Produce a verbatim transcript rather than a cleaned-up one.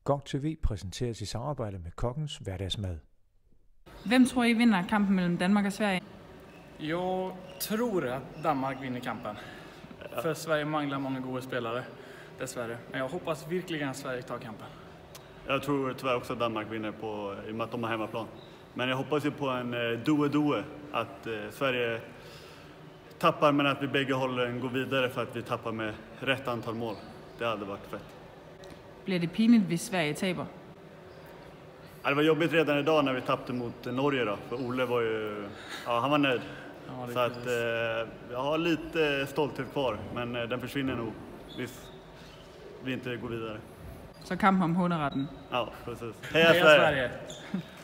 GOG T V præsenteres i samarbejde med Kokkens Hverdagsmad. Hvem tror I vinder kampen mellem Danmark og Sverige? Jag tror att Danmark vinner kampen. Ja. För Sverige manglar många goda spelare, dessvärre. Men jag hoppas verkligen att Sverige tar kampen. Jag tror tyvärr också att Danmark vinner på, i och med att de har hemmaplan. Men jag hoppas ju på en eh, due-due, att eh, Sverige tappar men att vi bägge hållen går vidare för att vi tappar med rätt antal mål. Det hade varit fett. Bliver det pinligt, hvis Sverige taber? Ja, det var jobbigt redan idag när vi tappade mot Norge då, för Ole var ju, ja, han var nöjd. Ja, så att eh, jag har lite stolthet kvar, men eh, den försvinner nog hvis vi inte går vidare. Så kampen om hunderetten. Ja, precis. Heja, Heja Sverige! Sverige.